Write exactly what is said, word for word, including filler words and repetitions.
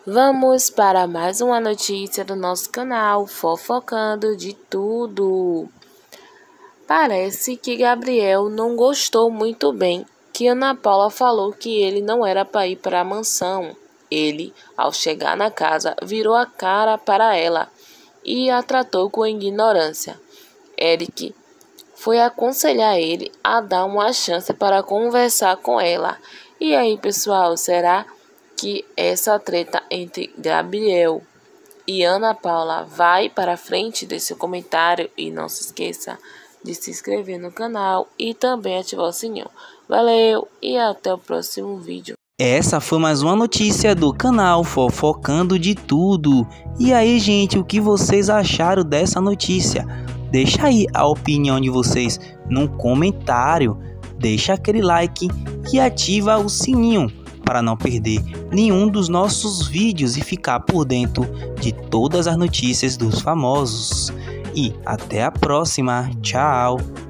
Vamos para mais uma notícia do nosso canal Fofocando de Tudo. Parece que Gabriel não gostou muito bem que Ana Paula falou que ele não era para ir para a mansão. Ele, ao chegar na casa, virou a cara para ela e a tratou com ignorância. Eric foi aconselhar ele a dar uma chance para conversar com ela. E aí, pessoal, será que essa treta entre Gabriel e Ana Paula vai para frente desse comentário? E não se esqueça de se inscrever no canal e também ativar o sininho. Valeu e até o próximo vídeo. Essa foi mais uma notícia do canal Fofocando de Tudo. E aí, gente, o que vocês acharam dessa notícia? Deixa aí a opinião de vocês no comentário. Deixa aquele like e ativa o sininho para não perder nenhum dos nossos vídeos e ficar por dentro de todas as notícias dos famosos. E até a próxima. Tchau!